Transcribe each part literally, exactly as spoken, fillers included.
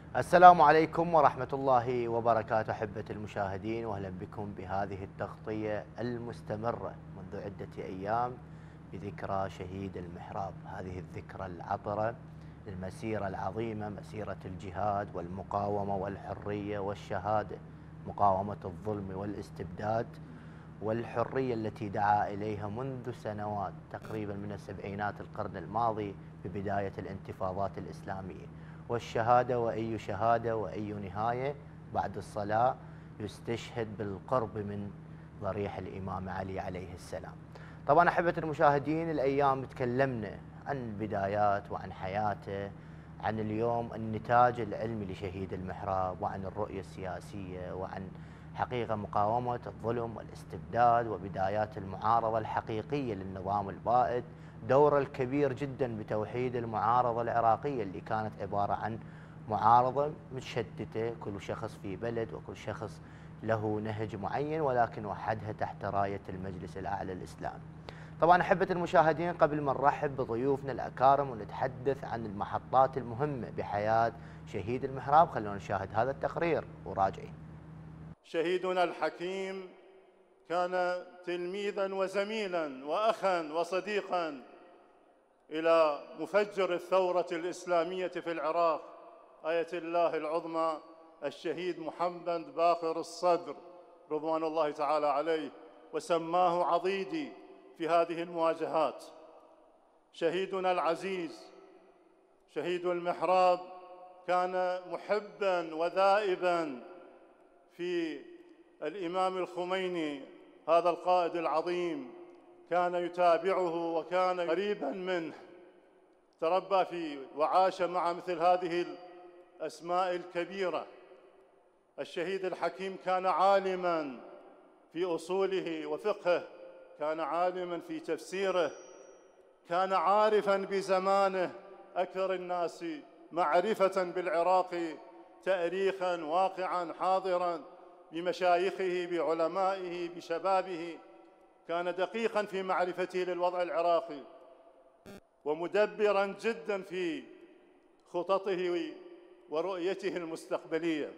السلام عليكم ورحمة الله وبركاته أحبة المشاهدين، وأهلا بكم بهذه التغطية المستمرة منذ عدة أيام بذكرى شهيد المحراب. هذه الذكرى العطرة للمسيرة العظيمة، مسيرة الجهاد والمقاومة والحرية والشهادة، مقاومة الظلم والاستبداد والحرية التي دعا إليها منذ سنوات تقريبا من السبعينات القرن الماضي ببداية الانتفاضات الإسلامية. والشهادة وأي شهادة وأي نهاية بعد الصلاة يستشهد بالقرب من ضريح الإمام علي عليه السلام. طبعا أحبة المشاهدين، الأيام تكلمنا عن البدايات وعن حياته، عن اليوم النتاج العلمي لشهيد المحراب، وعن الرؤية السياسية، وعن حقيقة مقاومة الظلم والاستبداد وبدايات المعارضة الحقيقية للنظام البائد، دوره الكبير جدا بتوحيد المعارضة العراقية اللي كانت عبارة عن معارضة متشتتة، كل شخص في بلد وكل شخص له نهج معين، ولكن وحدها تحت راية المجلس الأعلى الإسلامي. طبعا أحبة المشاهدين، قبل ما نرحب بضيوفنا الأكارم ونتحدث عن المحطات المهمة بحياة شهيد المحراب، خلونا نشاهد هذا التقرير وراجعين. شهيدنا الحكيم كان تلميذا وزميلا وأخا وصديقا إلى مفجر الثورة الإسلامية في العراق، آية الله العظمى الشهيد محمد باقر الصدر رضوان الله تعالى عليه، وسماه عضيدي في هذه المواجهات. شهيدنا العزيز شهيد المحراب كان محبا وذائبا في الإمام الخميني، هذا القائد العظيم، كان يتابعه وكان قريبا منه، تربى فيه وعاش مع مثل هذه الأسماء الكبيرة. الشهيد الحكيم كان عالما في أصوله وفقهه، كان عالما في تفسيره، كان عارفا بزمانه، أكثر الناس معرفة بالعراق تاريخا واقعا حاضرا بمشايخه بعلمائه بشبابه، كان دقيقا في معرفته للوضع العراقي ومدبرا جدا في خططه ورؤيته المستقبلية.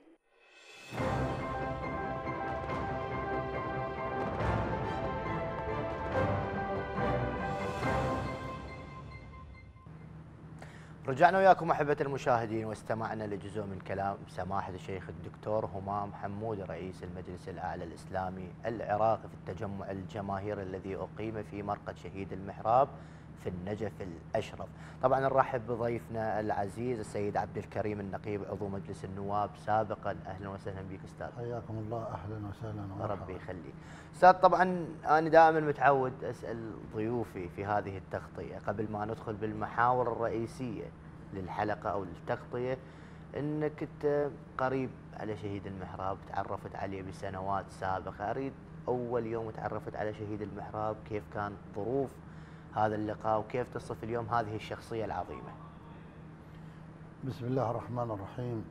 رجعنا وياكم أحبة المشاهدين، واستمعنا لجزء من كلام سماحة الشيخ الدكتور همام حمود رئيس المجلس الأعلى الإسلامي العراقي في التجمع الجماهيري الذي أقيم في مرقد شهيد المحراب في النجف الأشرف. طبعا نرحب بضيفنا العزيز السيد عبد الكريم النقيب عضو مجلس النواب سابقا. أهلا وسهلا بك أستاذ. حياكم الله، أهلا وسهلا ومرحبا. ربي يخليك أستاذ. طبعا أنا دائما متعود أسأل ضيوفي في هذه التغطية قبل ما ندخل بالمحاور الرئيسية للحلقة أو للتغطية، أنك أنت قريب على شهيد المحراب، تعرفت عليه بسنوات سابقة. أريد أول يوم تعرفت على شهيد المحراب كيف كانت ظروف هذا اللقاء، وكيف تصف اليوم هذه الشخصية العظيمة؟ بسم الله الرحمن الرحيم.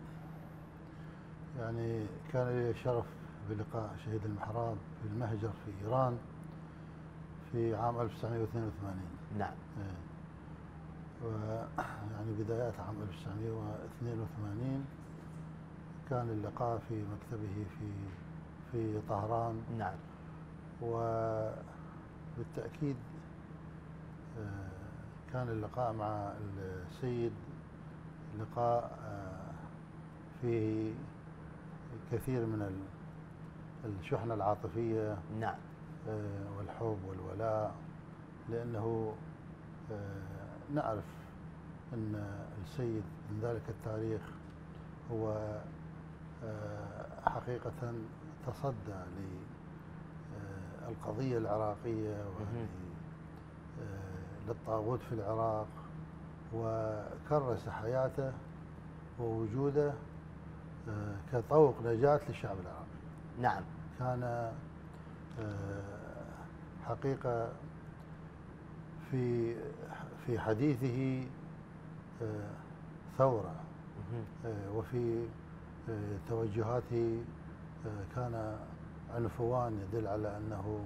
يعني كان لي شرف بلقاء شهيد المحراب في المهجر في إيران في عام ألف وتسعمئة واثنين وثمانين. نعم. ويعني بدايات عام ألف وتسعمئة واثنين وثمانين كان اللقاء في مكتبه في في طهران. نعم. وبالتأكيد كان اللقاء مع السيد لقاء فيه كثير من الشحنة العاطفية. نعم. والحب والولاء، لأنه نعرف أن السيد من ذلك التاريخ هو حقيقة تصدى للقضية العراقية للطاغوت في العراق، وكرس حياته ووجوده كطوق نجاة للشعب العراقي. نعم. كان حقيقة في في حديثه ثورة، وفي توجهاته كان عنفوان يدل على أنه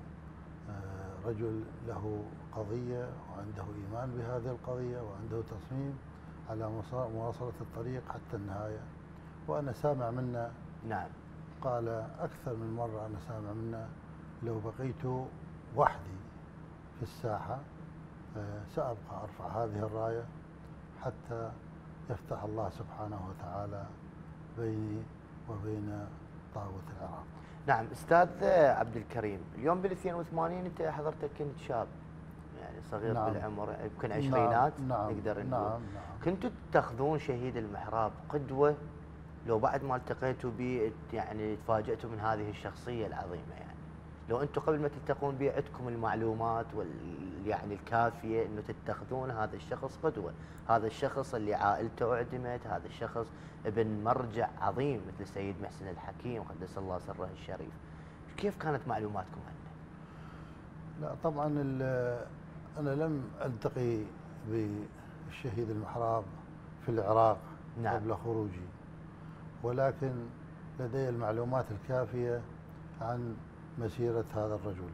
رجل له قضية وعنده إيمان بهذه القضية وعنده تصميم على مواصلة الطريق حتى النهاية. وأنا سامع منه، نعم، قال أكثر من مرة، أنا سامع منه لو بقيت وحدي في الساحة سأبقى أرفع هذه الراية حتى يفتح الله سبحانه وتعالى بيني وبين طاغوت العراق. نعم. أستاذ عبد الكريم، اليوم بال اثنين وثمانين أنت حضرتك كنت شاب، يعني صغير نعم. بالعمر، يمكن عشرينات. نعم. نقدر نقول نعم. نعم. كنتوا تتخذون شهيد المحراب قدوة، لو بعد ما التقيتوا به يعني تفاجأتوا من هذه الشخصية العظيمة؟ يعني لو أنتم قبل ما تلتقون به عندكم المعلومات وال يعني الكافية أنه تتخذون هذا الشخص قدوة، هذا الشخص اللي عائلته أعدمت، هذا الشخص ابن مرجع عظيم مثل السيد محسن الحكيم قدس الله سره الشريف، كيف كانت معلوماتكم عنه؟ لا طبعا أنا لم ألتقي بالشهيد المحراب في العراق نعم. قبل خروجي، ولكن لدي المعلومات الكافية عن مسيرة هذا الرجل.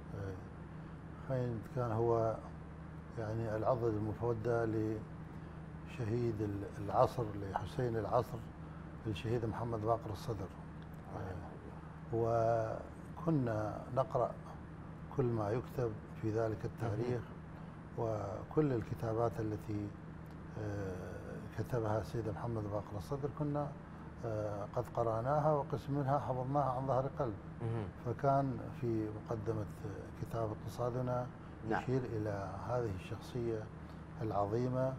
كان هو يعني العضد المفودة لشهيد العصر، لحسين العصر، الشهيد محمد باقر الصدر. وكنا نقرأ كل ما يكتب في ذلك التاريخ، وكل الكتابات التي كتبها السيد محمد باقر الصدر كنا قد قرأناها، وقسم منها حفظناها عن ظهر قلب. فكان في مقدمة كتاب اقتصادنا يشير إلى هذه الشخصية العظيمة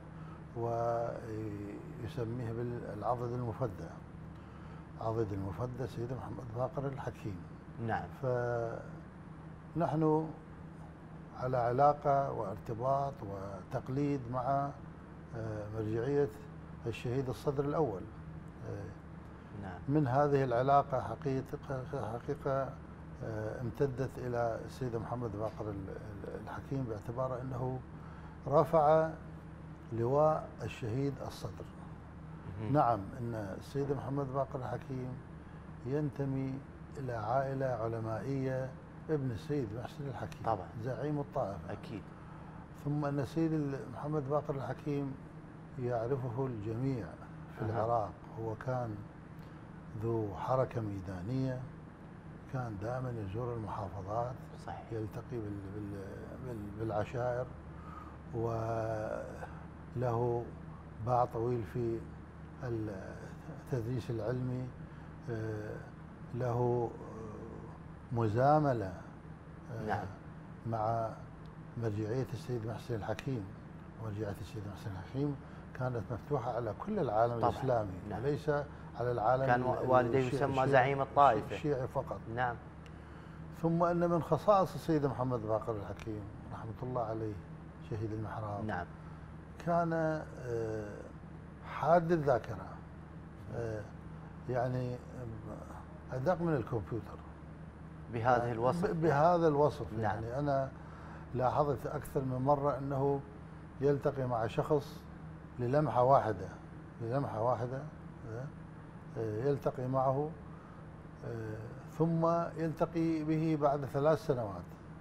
ويسميه بالعضد المفدى، عضد المفدى سيد محمد باقر الحكيم. نعم. فنحن على علاقة وارتباط وتقليد مع مرجعية الشهيد الصدر الأول. نعم. من هذه العلاقة حقيقة حقيقة امتدت إلى السيد محمد باقر الحكيم، باعتباره أنه رفع لواء الشهيد الصدر. نعم، أن السيد محمد باقر الحكيم ينتمي إلى عائلة علمائية، ابن السيد محسن الحكيم طبعا زعيم الطائفة أكيد. ثم أن السيد محمد باقر الحكيم يعرفه الجميع في العراق. هو كان ذو حركة ميدانية، كان دائما يزور المحافظات، صحيح. يلتقي بال بال بالعشائر، وله باع طويل في التدريس العلمي، له مزاملة نعم. مع مرجعية السيد محسن الحكيم. مرجعية السيد محسن الحكيم كانت مفتوحة على كل العالم طبعا. الإسلامي نعم. وليس على العالم، كان والديه يسمى زعيم الطائفة الشيعي فقط. نعم. ثم أن من خصائص السيد محمد باقر الحكيم رحمة الله عليه شهيد المحراب نعم. كان حاد الذاكرة، يعني أدق من الكمبيوتر بهذه الوصف بهذا الوصف. نعم. يعني أنا لاحظت أكثر من مرة أنه يلتقي مع شخص للمحة واحدة للمحة واحدة يلتقي معه، ثم يلتقي به بعد ثلاث سنوات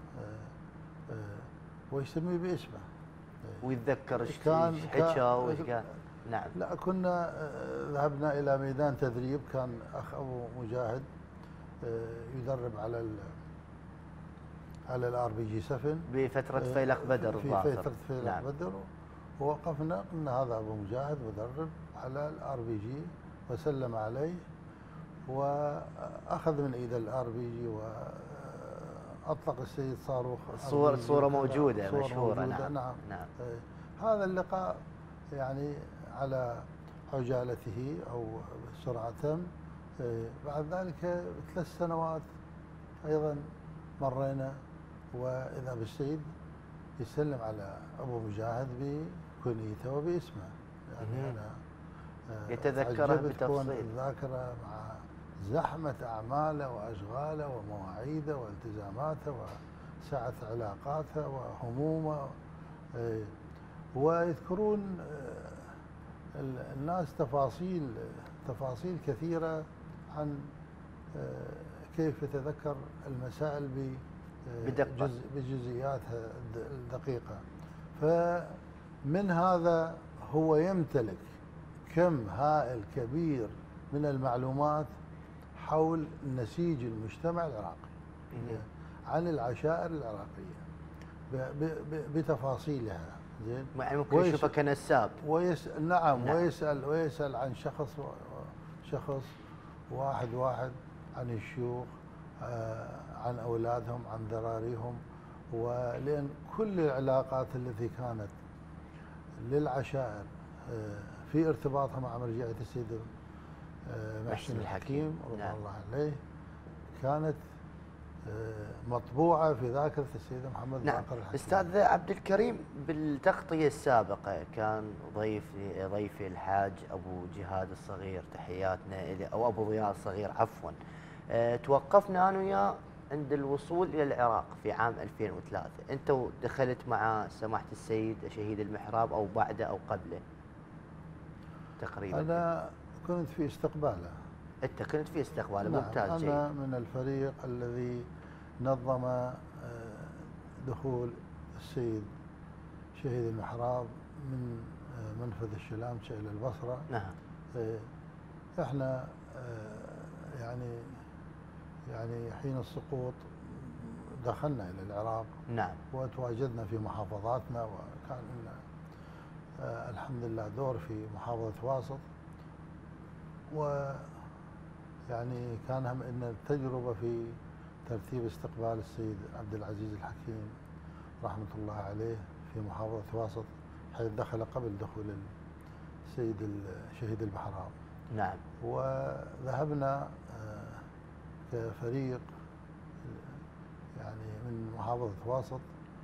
ويسميه باسمه ويتذكر ايش حكى وايش قال. نعم. لا، كنا ذهبنا إلى ميدان تدريب، كان أخ أبو مجاهد يدرب على ال على الار بي جي سفن بفترة فيلق بدر. في فترة فيلق نعم. بدر، ووقفنا قلنا هذا أبو مجاهد مدرب على الار بي جي، وسلم عليه وأخذ من إيد الار بي جي وأطلق السيد صاروخ. الصورة الصورة موجودة مشهورة. موجودة. نعم. نعم. نعم. هذا اللقاء يعني على عجالته أو سرعة. بعد ذلك بثلاث سنوات أيضا مرينا، وإذا بالسيد يسلم على أبو مجاهد بكنيته وباسمه. يعني أنا يتذكره بتفصيل. الذاكرة مع زحمة أعماله وأشغاله ومواعيده والتزاماته وسعة علاقاته وهمومه، ويذكرون الناس تفاصيل تفاصيل كثيرة عن كيف يتذكر المسائل بجزئياتها الدقيقة. فمن هذا هو يمتلك كم هائل كبير من المعلومات حول نسيج المجتمع العراقي عن العشائر العراقية بتفاصيلها. زين، يعني ممكن يشوفه كنساب ويسأل نعم, نعم ويسأل ويسأل عن شخص شخص واحد واحد، عن الشيوخ، عن أولادهم، عن ذراريهم، ولأن كل العلاقات التي كانت للعشائر في ارتباطها مع مرجعية السيد محسن الحكيم رضي نعم. الله عليه كانت مطبوعة في ذاكرة السيد محمد نعم. باقر الحكيم. أستاذ عبد الكريم، بالتغطية السابقة كان ضيفي ضيفي الحاج أبو جهاد الصغير، تحياتنا إليه، أو أبو ضياء الصغير عفوا. أه توقفنا أنا وياه عند الوصول إلى العراق في عام ألفين وثلاثة. أنت دخلت مع سماحة السيد شهيد المحراب أو بعده أو قبله تقريبا؟ أنا كنت في استقباله. أنت كنت في استقباله؟ نعم. ممتاز، أنا جيد. من الفريق الذي نظم دخول السيد شهيد المحراب من منفذ الشلامشة إلى البصرة. نعم. احنا يعني يعني حين السقوط دخلنا إلى العراق. نعم. وتواجدنا في محافظاتنا، وكان لنا الحمد لله دور في محافظة واسط، ويعني كان هم ان التجربة في ترتيب استقبال السيد عبد العزيز الحكيم رحمة الله عليه في محافظة واسط، حيث دخل قبل دخول السيد شهيد المحراب. نعم. وذهبنا كفريق يعني من محافظة واسط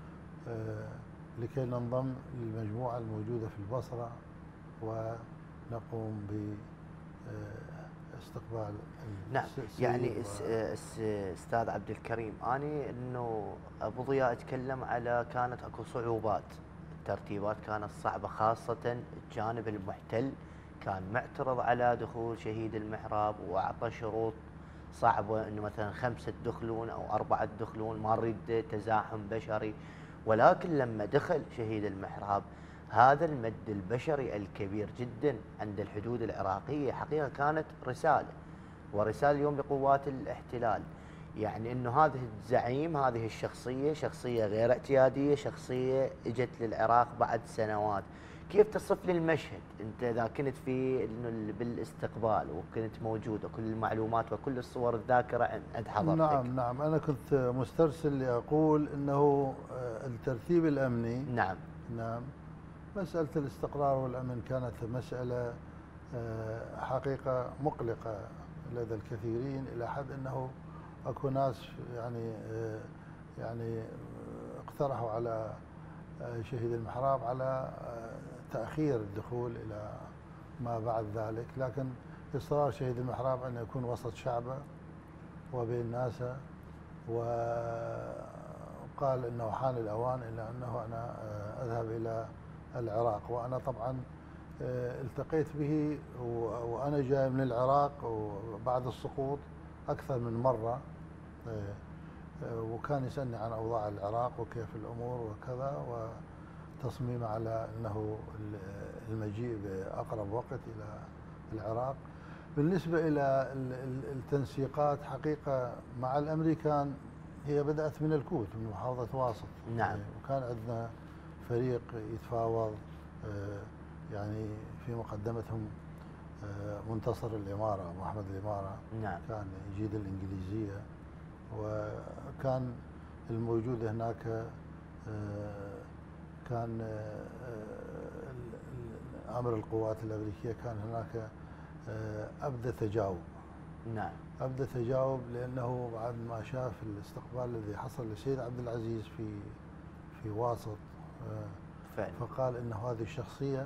لكي ننضم للمجموعة الموجودة في البصرة ونقوم باستقبال. نعم. يعني استاذ عبد الكريم، اني انه ابو ضياء تكلم على كانت اكو صعوبات، الترتيبات كانت صعبه، خاصه الجانب المحتل كان معترض على دخول شهيد المحراب واعطى شروط صعبه، انه مثلا خمسه تدخلون او اربعه تدخلون، ما نريد تزاحم بشري. ولكن لما دخل شهيد المحراب هذا المد البشري الكبير جدا عند الحدود العراقية حقيقة كانت رسالة، ورسالة اليوم لقوات الاحتلال، يعني انه هذا الزعيم، هذه الشخصية شخصية غير اعتيادية، شخصية اجت للعراق بعد سنوات. كيف تصف لي المشهد انت اذا كنت في انه بالاستقبال وكنت موجود، وكل المعلومات وكل الصور الذاكرة عند حضرتك؟ نعم نعم انا كنت مسترسل لاقول انه الترتيب الامني نعم نعم مسألة الاستقرار والامن كانت مسألة حقيقة مقلقة لدى الكثيرين، الى حد انه اكو ناس يعني يعني اقترحوا على شهيد المحراب على تأخير الدخول إلى ما بعد ذلك، لكن إصرار شهيد المحراب أن يكون وسط شعبه وبين ناسه، وقال أنه حان الأوان إلى أنه أنا أذهب إلى العراق. وأنا طبعا التقيت به وأنا جاي من العراق وبعد السقوط أكثر من مرة، وكان يسألني عن أوضاع العراق وكيف الأمور وكذا، وتصميم على أنه المجيء بأقرب وقت إلى العراق. بالنسبة إلى التنسيقات حقيقة مع الأمريكان هي بدأت من الكوت، من محافظة واسط. نعم. وكان عندنا فريق يتفاوض، يعني في مقدمتهم منتصر الإمارة، محمد الإمارة. نعم. كان يجيد الإنجليزية، وكان الموجود هناك كان أمر القوات الأمريكية كان هناك أبدى تجاوب. نعم. أبدى تجاوب لأنه بعد ما شاف الاستقبال الذي حصل للسيد عبد العزيز في في واسط فعلا. فقال إنه هذه الشخصية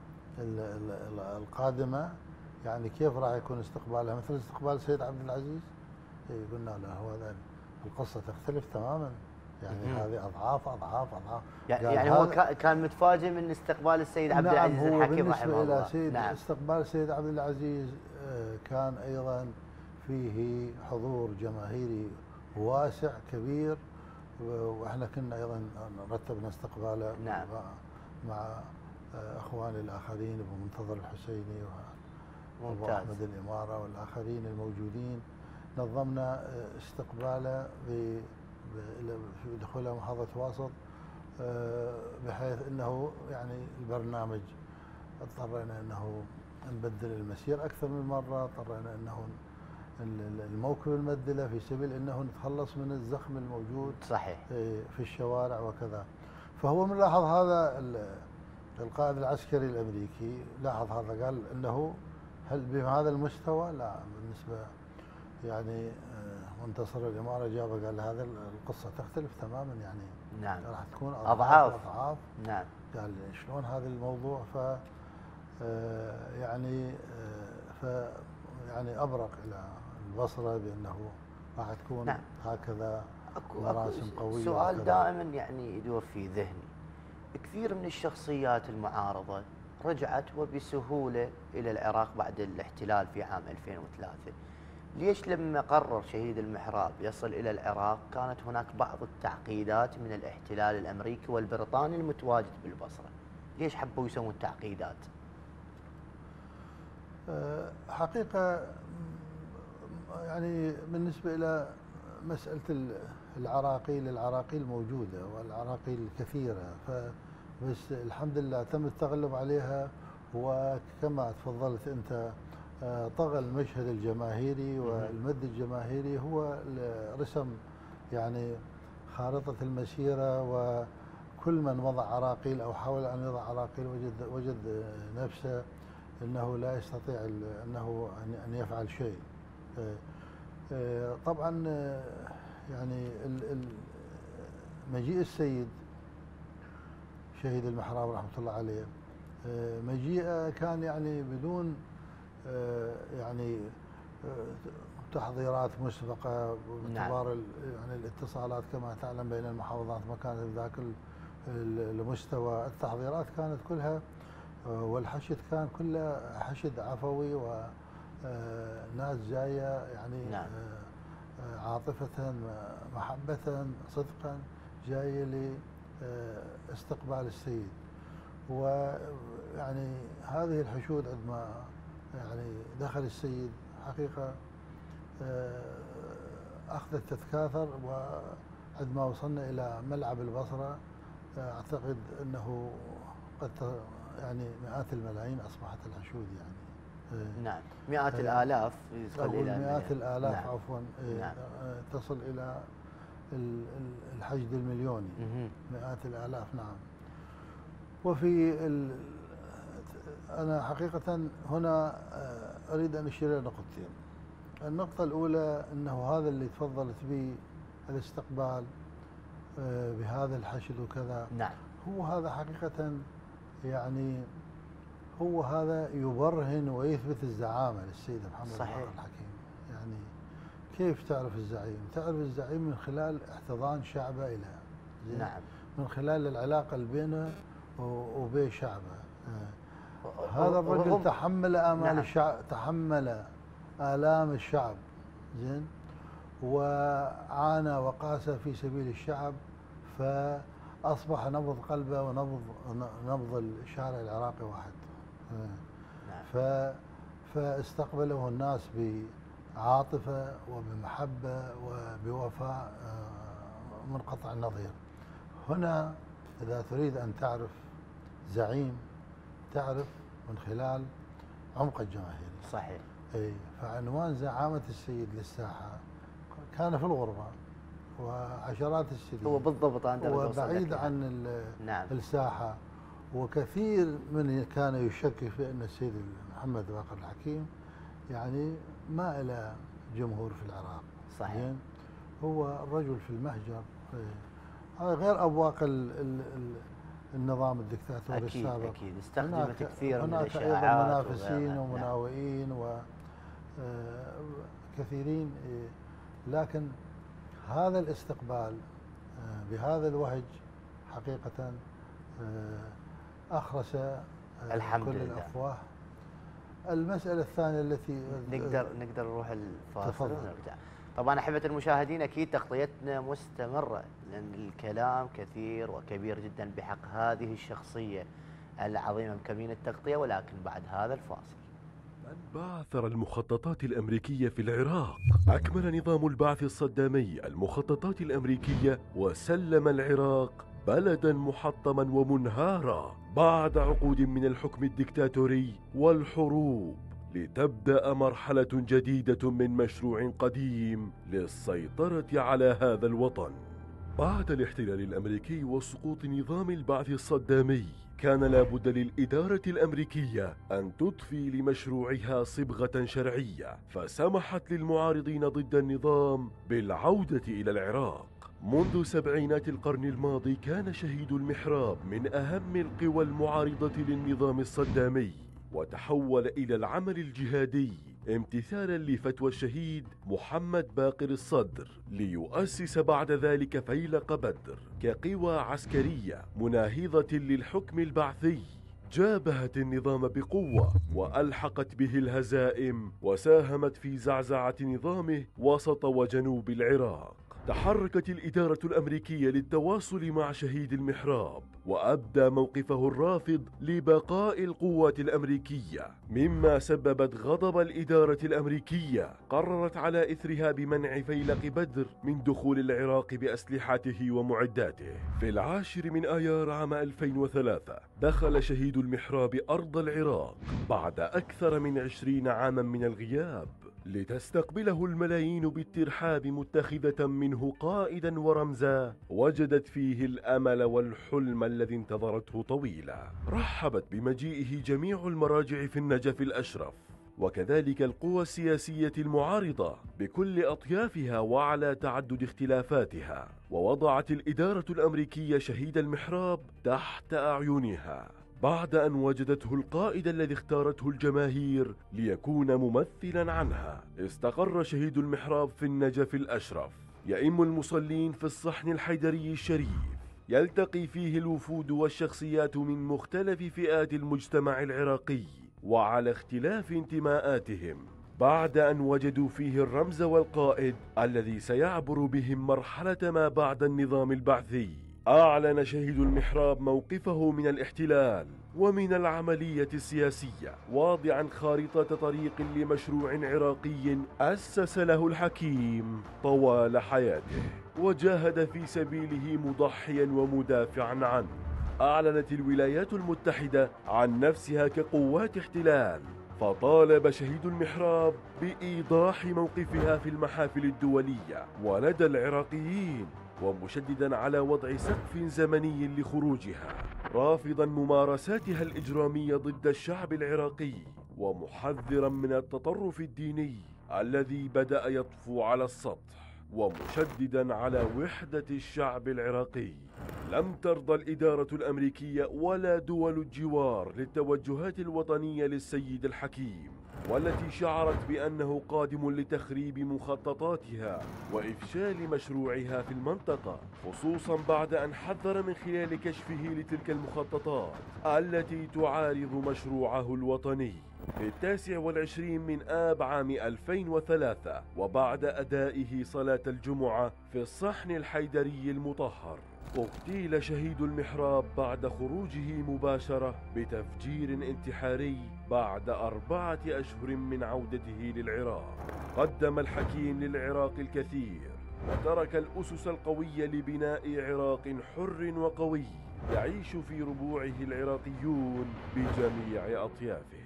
القادمة يعني كيف راح يكون استقبالها مثل استقبال السيد عبد العزيز؟ قلنا له هو القصة تختلف تماما، يعني مم. هذه أضعاف أضعاف أضعاف. يعني, يعني هو كان متفاجئ من استقبال السيد عبد العزيز نعم الحكيم رحمه الله. بالنسبة إلى سيد نعم. استقبال السيد عبد العزيز كان أيضا فيه حضور جماهيري واسع كبير، وإحنا كنا أيضا رتبنا استقباله نعم. مع اخواني الاخرين ابو منتظر الحسيني وابو ممتاز. احمد الاماره والاخرين الموجودين، نظمنا استقباله في دخوله محافظه واسط، بحيث انه يعني البرنامج اضطرينا انه نبدل المسير اكثر من مره، اضطرينا انه الموكب المبدله في سبيل انه نتخلص من الزخم الموجود صحيح في الشوارع وكذا. فهو من لاحظ هذا القائد العسكري الامريكي، لاحظ هذا قال انه هل بهذا المستوى؟ لا، بالنسبه يعني منتصر الاماره جابه قال هذا القصه تختلف تماما، يعني نعم راح تكون اضعاف اضعاف. نعم. قال شلون هذا الموضوع؟ ف يعني ف يعني ابرق الى البصره بانه راح تكون نعم. هكذا أكو مراسم أكو قويه. سؤال وكذا. دائما يعني يدور في ذهني، كثير من الشخصيات المعارضه رجعت وبسهوله الى العراق بعد الاحتلال في عام ألفين وثلاثة، ليش لما قرر شهيد المحراب يصل الى العراق كانت هناك بعض التعقيدات من الاحتلال الامريكي والبريطاني المتواجد بالبصره؟ ليش حبوا يسوون تعقيدات؟ حقيقة يعني بالنسبة إلى مسألة العراقيل، العراقيل موجودة والعراقيل كثيرة، فبس الحمد لله تم التغلب عليها. وكما تفضلت أنت، طغى المشهد الجماهيري والمد الجماهيري هو رسم يعني خارطة المسيرة، وكل من وضع عراقيل أو حاول أن يضع عراقيل وجد وجد نفسه انه لا يستطيع انه ان يفعل شيء. طبعا يعني مجيء السيد شهيد المحراب رحمه الله عليه مجيئه كان يعني بدون يعني تحضيرات مسبقه، باعتبار يعني الاتصالات كما تعلم بين المحافظات ما كانت بذاك المستوى، التحضيرات كانت كلها والحشد كان كله حشد عفوي وناس جايه يعني نعم. عاطفه محبه صدقا جايه لاستقبال السيد. ويعني هذه الحشود عندما يعني دخل السيد حقيقه اخذت تتكاثر، وعندما وصلنا الى ملعب البصره اعتقد انه قد يعني مئات الملايين اصبحت الحشود يعني. نعم، مئات الالاف يصل الى مئات الالاف. نعم. عفوا. نعم. تصل الى الحشد المليوني. مئات الالاف. نعم. وفي ال... انا حقيقه هنا اريد ان اشير الى نقطتين. النقطه الاولى انه هذا اللي تفضلت به الاستقبال بهذا الحشد وكذا. نعم. هو هذا حقيقه يعني هو هذا يبرهن ويثبت الزعامة للسيد محمد باقر الحكيم. يعني كيف تعرف الزعيم؟ تعرف الزعيم من خلال احتضان شعبه إلى. نعم. من خلال العلاقة اللي بينه وبين شعبه. هذا الرجل تحمل آمال. نعم. الشعب، تحمل آلام الشعب، زين، وعانى وقاسى في سبيل الشعب، فأصبح نبض قلبه ونبض نبض الشارع العراقي واحد. نعم. فاستقبله الناس بعاطفة وبمحبة وبوفاء منقطع النظير. هنا إذا تريد أن تعرف زعيم تعرف من خلال عمق الجماهيري. صحيح. اي فعنوان زعامة السيد للساحة كان في الغربة وعشرات السنين. هو بالضبط عند وبعيد عن نعم. الساحة. وكثير من كان يشكك في أن السيد محمد باقر الحكيم يعني ما إلى جمهور في العراق. صحيح. هو الرجل في المهجر، هذا غير أبواق ال ال ال النظام الدكتاتوري أكيد السابق. أكيد استخدمت كثير من هناك الإشاعات. هناك أيضا منافسين ومناوئين وكثيرين، لكن هذا الاستقبال بهذا الوهج حقيقة أخرس الحمد كل لله. الأفواه. المسألة الثانية التي نقدر نقدر نروح الفاصل ونرجع. طبعا أحبة المشاهدين أكيد تغطيتنا مستمرة، لأن الكلام كثير وكبير جدا بحق هذه الشخصية العظيمة مكملين التغطية، ولكن بعد هذا الفاصل. من بعثر المخططات الأمريكية في العراق؟ أكمل نظام البعث الصدامي المخططات الأمريكية وسلم العراق بلدا محطما ومنهارا بعد عقود من الحكم الدكتاتوري والحروب، لتبدأ مرحلة جديدة من مشروع قديم للسيطرة على هذا الوطن. بعد الاحتلال الأمريكي وسقوط نظام البعث الصدامي، كان لابد للإدارة الأمريكية أن تضفي لمشروعها صبغة شرعية، فسمحت للمعارضين ضد النظام بالعودة إلى العراق. منذ سبعينات القرن الماضي كان شهيد المحراب من أهم القوى المعارضة للنظام الصدامي، وتحول إلى العمل الجهادي امتثالا لفتوى الشهيد محمد باقر الصدر، ليؤسس بعد ذلك فيلق بدر كقوى عسكرية مناهضة للحكم البعثي، جابهت النظام بقوة وألحقت به الهزائم وساهمت في زعزعة نظامه وسط وجنوب العراق. تحركت الإدارة الأمريكية للتواصل مع شهيد المحراب، وأبدى موقفه الرافض لبقاء القوات الأمريكية، مما سببت غضب الإدارة الأمريكية. قررت على إثرها بمنع فيلق بدر من دخول العراق بأسلحته ومعداته. في العاشر من آيار عام ألفين وثلاثة دخل شهيد المحراب أرض العراق بعد أكثر من عشرين عاما من الغياب، لتستقبله الملايين بالترحاب متخذة منه قائدا ورمزا وجدت فيه الأمل والحلم الذي انتظرته طويلا. رحبت بمجيئه جميع المراجع في النجف الأشرف، وكذلك القوى السياسية المعارضة بكل أطيافها وعلى تعدد اختلافاتها، ووضعت الإدارة الأمريكية شهيد المحراب تحت أعينها بعد أن وجدته القائد الذي اختارته الجماهير ليكون ممثلا عنها. استقر شهيد المحراب في النجف الأشرف، يئم المصلين في الصحن الحيدري الشريف، يلتقي فيه الوفود والشخصيات من مختلف فئات المجتمع العراقي وعلى اختلاف انتماءاتهم، بعد أن وجدوا فيه الرمز والقائد الذي سيعبر بهم مرحلة ما بعد النظام البعثي. أعلن شهيد المحراب موقفه من الاحتلال ومن العملية السياسية، واضعا خارطة طريق لمشروع عراقي أسس له الحكيم طوال حياته، وجاهد في سبيله مضحيا ومدافعا عنه. أعلنت الولايات المتحدة عن نفسها كقوات احتلال، فطالب شهيد المحراب بإيضاح موقفها في المحافل الدولية ولدى العراقيين، ومشددا على وضع سقف زمني لخروجها، رافضا ممارساتها الإجرامية ضد الشعب العراقي، ومحذرا من التطرف الديني الذي بدأ يطفو على السطح، ومشددا على وحدة الشعب العراقي. لم ترضى الإدارة الأمريكية ولا دول الجوار للتوجهات الوطنية للسيد الحكيم، والتي شعرت بأنه قادم لتخريب مخططاتها وإفشال مشروعها في المنطقة، خصوصا بعد أن حذر من خلال كشفه لتلك المخططات التي تعارض مشروعه الوطني. في التاسع والعشرين من آب عام ألفين وثلاثة، وبعد أدائه صلاة الجمعة في الصحن الحيدري المطهر، اغتيل شهيد المحراب بعد خروجه مباشرة بتفجير انتحاري بعد أربعة أشهر من عودته للعراق. قدم الحكيم للعراق الكثير، وترك الأسس القوية لبناء عراق حر وقوي يعيش في ربوعه العراقيون بجميع أطيافهم.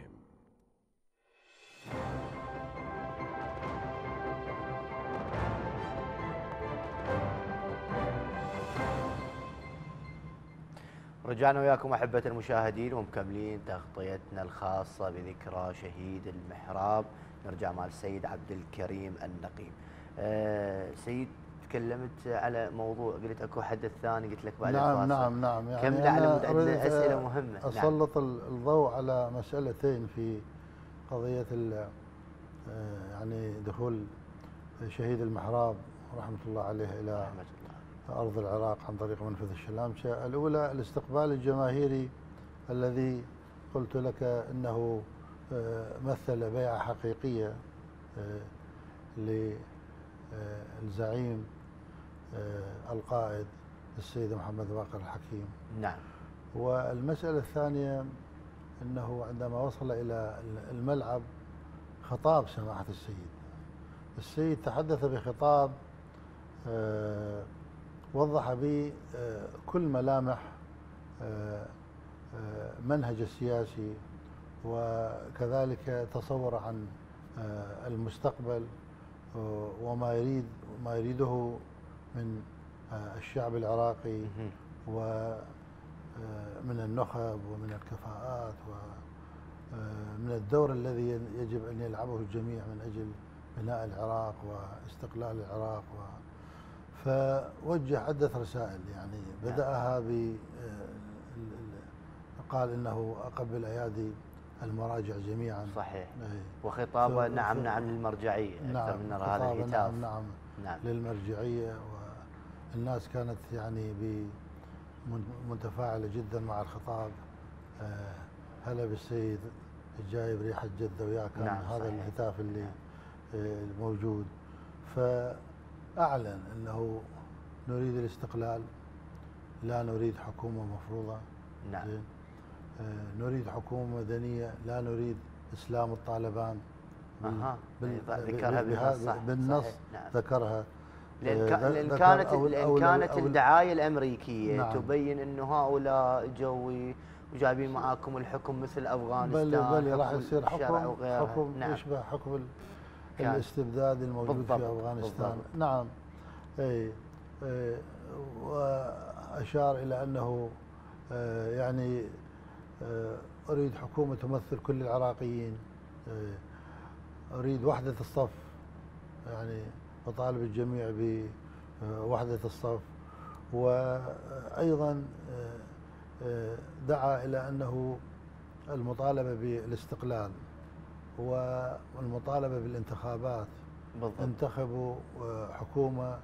رجعنا وياكم أحبة المشاهدين ومكملين تغطيتنا الخاصة بذكرى شهيد المحراب. نرجع مع السيد عبد الكريم النقيب. أه سيد، تكلمت على موضوع، قلت اكو حدث ثاني، قلت لك بعد نعم الفاصل. نعم نعم يعني كم على عندنا اسئله مهمه. اسلط نعم. الضوء على مسألتين في قضية يعني دخول شهيد المحراب رحمة الله عليه إلى رحمة الله. أرض العراق عن طريق منفذ الشلامشة. الأولى الاستقبال الجماهيري الذي قلت لك أنه مثل بيعة حقيقية للزعيم القائد السيد محمد باقر الحكيم. نعم. والمسألة الثانية أنه عندما وصل إلى الملعب خطاب سماحة السيد السيد تحدث بخطاب آه وضح به آه كل ملامح آه آه منهج السياسي، وكذلك تصور عن آه المستقبل وما يريد ما يريده من آه الشعب العراقي ومن النخب ومن الكفاءات ومن الدور الذي يجب أن يلعبه الجميع من أجل بناء العراق واستقلال العراق. و فوجه عدة رسائل، يعني بدأها ب قال إنه أقبل أيادي المراجع جميعا. صحيح. وخطابه نعم نعم للمرجعية نعم أكثر من هذا الهتاف. نعم نعم نعم للمرجعية، والناس كانت يعني متفاعلة جدا مع الخطاب. هلا بالسيد الجايب ريحة جدة وياه كان نعم هذا صحيح. الهتاف اللي الموجود. فأعلن أنه نريد الاستقلال، لا نريد حكومة مفروضة. نعم. نريد حكومة مدنية، لا نريد إسلام الطالبان. أها. ذكرها بالنص. بالنص نعم. ذكرها لأن كانت لأن كانت الدعاية الأمريكية نعم. تبين أنه هؤلاء جوي وجايبين معاكم الحكم مثل أفغانستان. بل بل راح يصير حكم حكم نعم. يشبه حكم الاستبداد الموجود بالضبط. في أفغانستان. بالضبط. نعم. أي وأشار إلى أنه يعني أريد حكومة تمثل كل العراقيين، أريد وحدة الصف، يعني وطالب الجميع بوحدة الصف. وأيضا دعا إلى أنه المطالبة بالاستقلال والمطالبة بالانتخابات. بالضبط. انتخبوا حكومة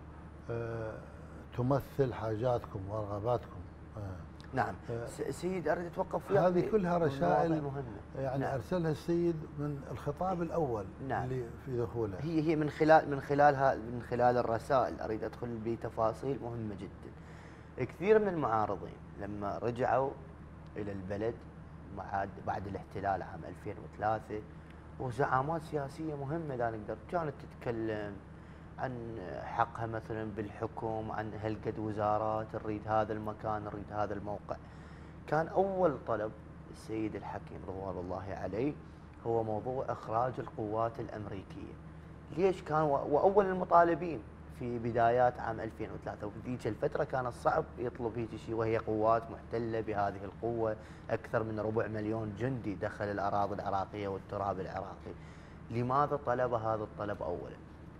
تمثل حاجاتكم ورغباتكم. نعم. سيد أريد أتوقف وياك. هذه كلها رسائل مهمة يعني نعم. أرسلها السيد من الخطاب الأول نعم. اللي في دخوله. هي هي من خلال من خلالها من خلال الرسائل أريد أدخل بتفاصيل مهمة جدا. كثير من المعارضين لما رجعوا إلى البلد بعد بعد الاحتلال عام ألفين وثلاثة وزعامات سياسية مهمة لا نقدر كانت تتكلم عن حقها مثلا بالحكم، عن هالقد وزارات، نريد هذا المكان، نريد هذا الموقع. كان أول طلب السيد الحكيم رضوان الله عليه هو موضوع إخراج القوات الأمريكية. ليش كان وأول المطالبين في بدايات عام ألفين وثلاثة، وفي ذيك الفترة كان الصعب يطلب هيك شيء، وهي قوات محتلة بهذه القوة، أكثر من ربع مليون جندي دخل الأراضي العراقية والتراب العراقي. لماذا طلب هذا الطلب أولا؟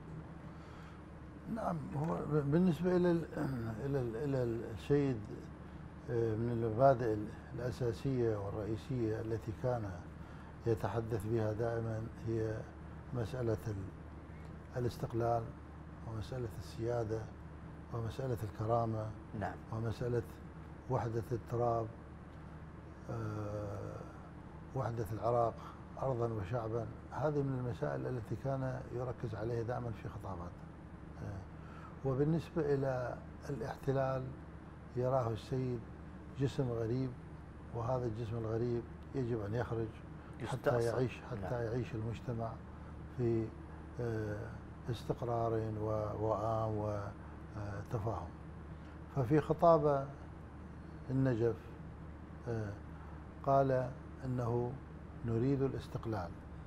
نعم، هو بالنسبة إلى إلى إلى السيد من المبادئ الأساسية والرئيسية التي كان يتحدث بها دائما هي مسألة الاستقلال ومسألة السيادة ومسألة الكرامة. نعم. ومسألة وحدة التراب، وحدة العراق أرضا وشعبا. هذه من المسائل التي كان يركز عليها دائما في خطاباته. وبالنسبة إلى الاحتلال يراه السيد جسم غريب، وهذا الجسم الغريب يجب أن يخرج حتى يعيش حتى نعم. يعيش المجتمع في استقرار ووئام وتفاهم. ففي خطابه النجف قال إنه نريد الاستقلال.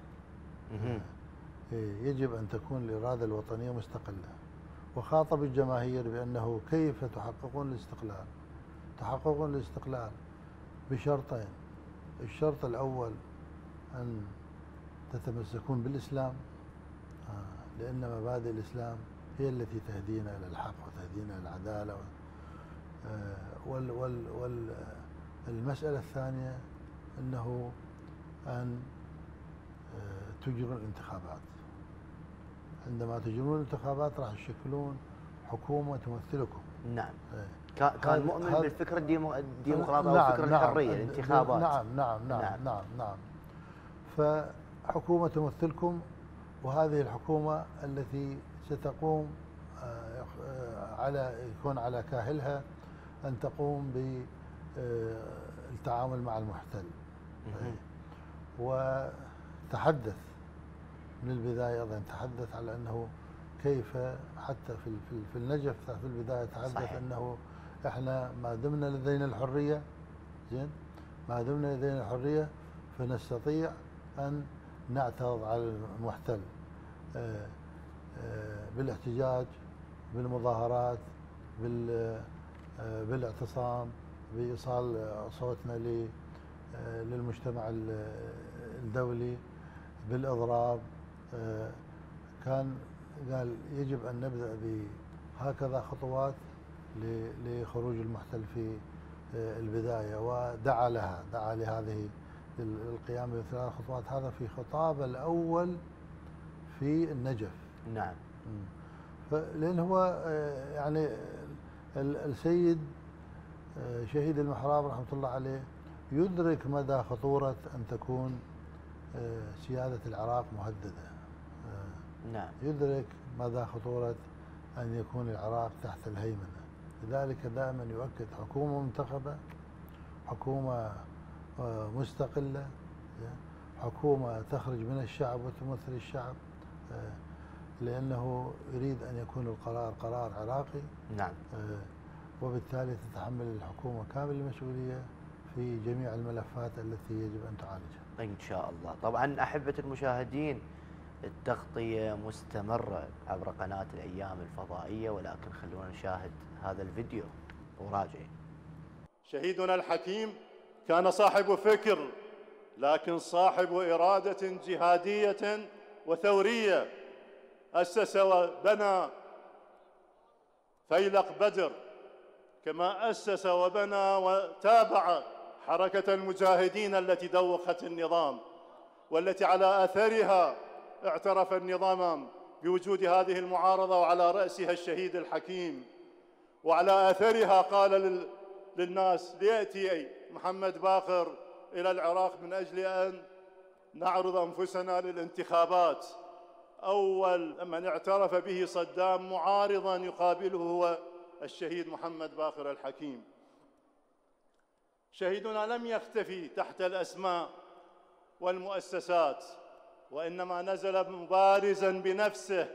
يجب أن تكون الإرادة الوطنية مستقلة، وخاطب الجماهير بأنه كيف تحققون الاستقلال؟ تحققون الاستقلال بشرطين. الشرط الأول أن تتمسكون بالإسلام، لأن مبادئ الإسلام هي التي تهدينا إلى الحق وتهدينا إلى العدالة. والمسألة الثانية أنه أن تجرون الانتخابات. عندما تجرون الانتخابات راح تشكلون حكومة تمثلكم. نعم. كان مؤمن بالفكرة الديمقراطية نعم والفكرة نعم الحرية، الانتخابات. نعم نعم نعم نعم نعم, نعم. فحكومة تمثلكم، وهذه الحكومة التي ستقوم على يكون على كاهلها أن تقوم التعامل مع المحتل. وتحدث من البداية أيضا، تحدث على أنه كيف حتى في في النجف في البداية تحدث صحيح. أنه إحنا ما دمنا لدينا الحرية، زين، ما دمنا لدينا الحرية فنستطيع أن نعترض على المحتل بالاحتجاج، بالمظاهرات، بالاعتصام، بإيصال صوتنا للمجتمع الدولي، بالإضراب. كان قال يجب أن نبدأ بهكذا خطوات لخروج المحتل في البداية، ودعا لها، دعا لهذه القيام بثلاث خطوات. هذا في خطابه الأول في النجف. نعم. لأن هو يعني السيد شهيد المحراب رحمة الله عليه يدرك مدى خطورة أن تكون سيادة العراق مهددة. نعم. يدرك مدى خطورة أن يكون العراق تحت الهيمنة، لذلك دائما يؤكد حكومة منتخبة، حكومة مستقلة، حكومة تخرج من الشعب وتمثل الشعب، لأنه يريد أن يكون القرار قرار عراقي. نعم. وبالتالي تتحمل الحكومة كامل المسؤولية في جميع الملفات التي يجب أن تعالجها إن شاء الله. طبعا أحبة المشاهدين، التغطية مستمرة عبر قناة الأيام الفضائية، ولكن خلونا نشاهد هذا الفيديو وراجعين. شهيدنا الحكيم كان صاحب فكر، لكن صاحب إرادة جهادية وثورية. أسس وبنى فيلق بدر، كما أسس وبنى وتابع حركة المجاهدين التي دوخت النظام، والتي على أثرها اعترف النظام بوجود هذه المعارضة، وعلى رأسها الشهيد الحكيم. وعلى أثرها قال للناس ليأتي محمد باقر إلى العراق من أجل أن نعرض أنفسنا للانتخابات. أول من اعترف به صدام معارضا يقابله هو الشهيد محمد باقر الحكيم. شهيدنا لم يختفي تحت الأسماء والمؤسسات، وإنما نزل مبارزا بنفسه.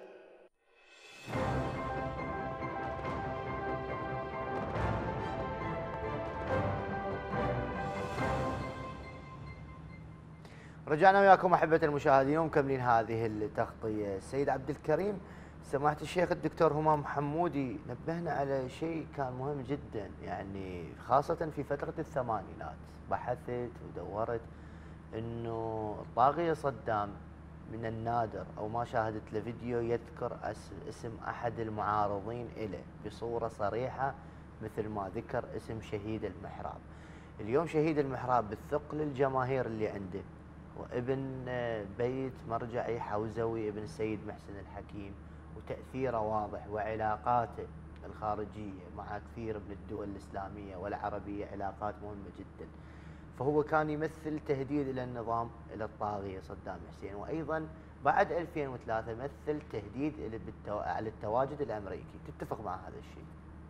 رجعنا وياكم أحبة المشاهدين ومكملين هذه التغطية. السيد عبد الكريم، سماحة الشيخ الدكتور همام حمودي نبهنا على شيء كان مهم جدا، يعني خاصة في فترة الثمانينات. بحثت ودورت انه الطاغية صدام من النادر او ما شاهدت له فيديو يذكر اسم احد المعارضين له بصورة صريحة، مثل ما ذكر اسم شهيد المحراب. اليوم شهيد المحراب بالثقل الجماهير اللي عنده، وابن بيت مرجعي حوزوي ابن السيد محسن الحكيم، وتأثيره واضح، وعلاقاته الخارجية مع كثير من الدول الإسلامية والعربية علاقات مهمة جدا. فهو كان يمثل تهديد إلى النظام، إلى الطاغية صدام حسين، وأيضا بعد ألفين وثلاثة مثل تهديد على التواجد الأمريكي. تتفق مع هذا الشيء؟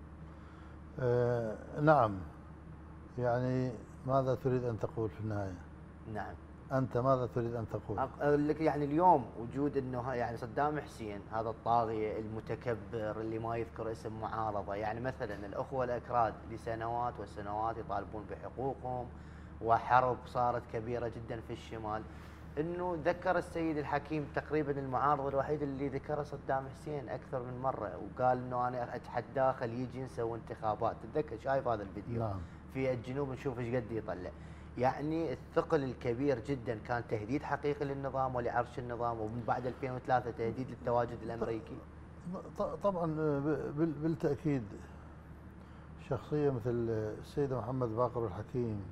أه نعم. يعني ماذا تريد أن تقول في النهاية؟ نعم. أنت ماذا تريد أن تقول؟ أقول لك يعني اليوم وجود أنه يعني صدام حسين هذا الطاغية المتكبر اللي ما يذكر اسم معارضة، يعني مثلا الأخوة الأكراد لسنوات وسنوات يطالبون بحقوقهم، وحرب صارت كبيرة جدا في الشمال، أنه ذكر السيد الحكيم تقريبا المعارض الوحيد اللي ذكره صدام حسين أكثر من مرة، وقال أنه أنا أتحداه خل يجي نسوي انتخابات. تتذكر شايف هذا الفيديو؟ نعم. في الجنوب نشوف ايش قد يطلع. يعني الثقل الكبير جدا كان تهديد حقيقي للنظام ولعرش النظام، ومن بعد ألفين وثلاثة تهديد للتواجد الامريكي. طبعا بالتاكيد شخصيه مثل السيد محمد باقر الحكيم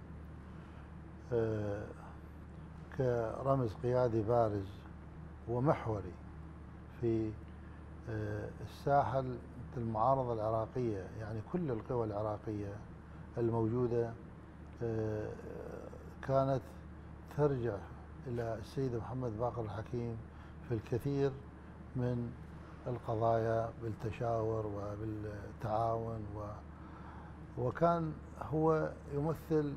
كرمز قيادي بارز ومحوري في الساحه المعارضه العراقيه، يعني كل القوى العراقيه الموجوده كانت ترجع إلى السيد محمد باقر الحكيم في الكثير من القضايا بالتشاور وبالتعاون وكان هو يمثل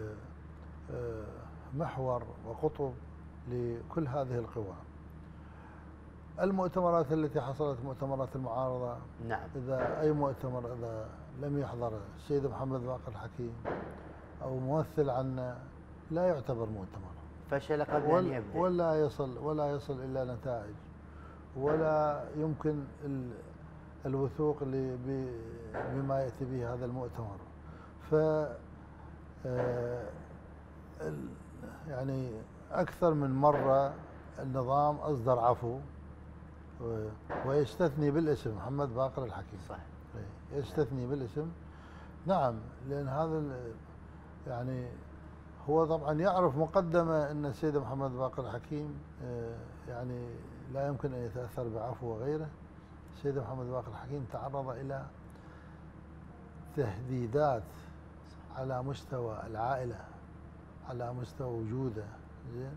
محور وقطب لكل هذه القوى. المؤتمرات التي حصلت، مؤتمرات المعارضة، نعم. إذا أي مؤتمر إذا لم يحضر السيد محمد باقر الحكيم أو ممثل عنا لا يعتبر مؤتمر، فشل قبل أن يبدأ، ولا يصل ولا يصل إلى نتائج، ولا يمكن الوثوق بما يأتي به هذا المؤتمر. ف يعني أكثر من مرة النظام أصدر عفو ويستثني بالاسم محمد باقر الحكيم. صح. يستثني بالاسم، نعم، لأن هذا يعني هو طبعا يعرف مقدمة أن السيد محمد باقر الحكيم يعني لا يمكن أن يتأثر بعفو وغيره. السيد محمد باقر الحكيم تعرض إلى تهديدات على مستوى العائلة، على مستوى وجوده، زين،